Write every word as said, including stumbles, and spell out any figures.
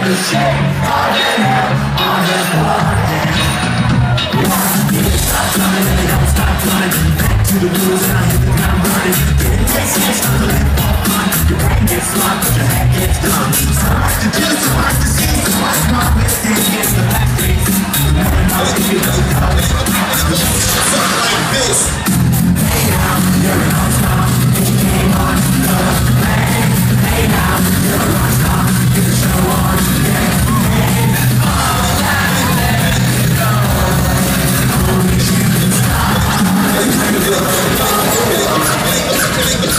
To the rules and I hit the ground running. It takes me time to let off fun. Your brain gets locked, but your head gets